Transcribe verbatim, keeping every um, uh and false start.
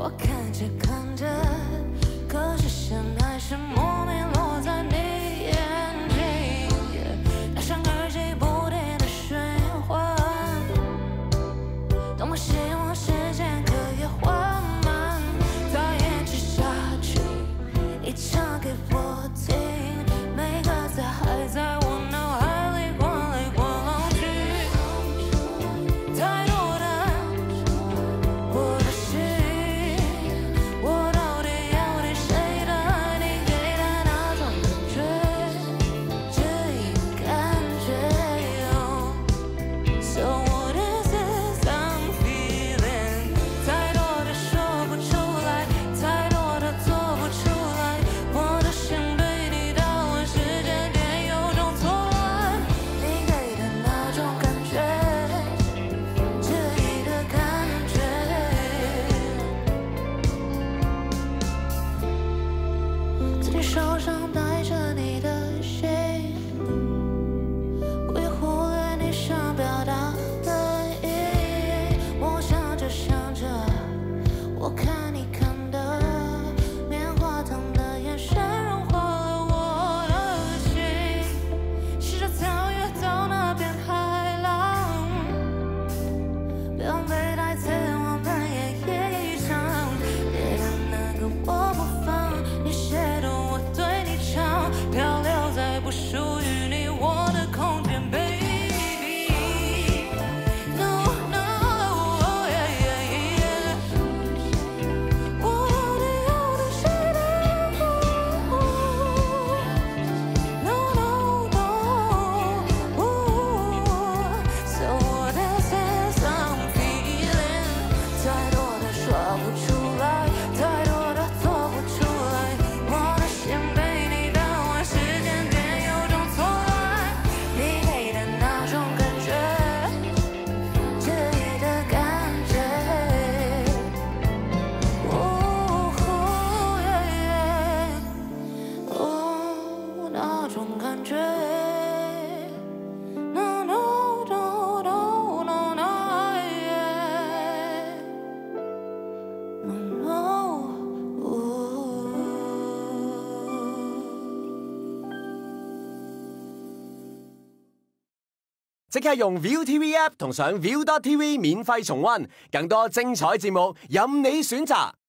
我看着看着，可是相爱是莫名落在你眼睛，它像耳机不停的循环，多么希望时间可以缓慢再延续下去，一唱给我听，每个字还在我脑海里晃来晃去，太多的我的心，我到底要听谁的爱，你给的那种感觉，这一感觉哦 So what is this I'm feeling， 太多的说不出来，太多的做不出来，我的心被你捣乱，时间点有种错乱，你给的那种感觉，这一的感觉，自己手上带着你的心，故意忽略你想表达的意义，我想着想着，我看你看的棉花糖的眼神融化了我的心，试着跳跃到那片海浪，别浪费台词，我们演一场，别让那个我模仿你写的我对你唱，漂流在不属于你我的空间 baby No no yeah yeah yeah， 我到底要听谁的话 No no no So what is this I'm feeling， 太多的说不出来，太多的做不出来，我的心被你捣乱，时间点有种错乱，你给的那种感觉，这一的感觉，哦耶，哦那种感觉。No no no no no no yeah No no 即刻用 ViuTV App 同上 Viu dot T V 免費重溫，更多精彩節目任你選擇。